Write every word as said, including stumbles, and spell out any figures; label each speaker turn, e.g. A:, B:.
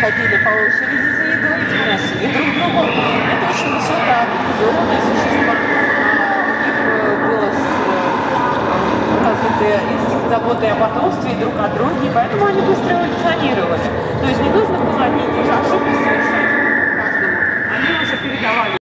A: ходили по очереди за едой, приносили друг другу. Это очень высокоорганизованное существо. У них было развитое инстинкт заботы о потомстве друг о друге, поэтому они быстро эволюционировали.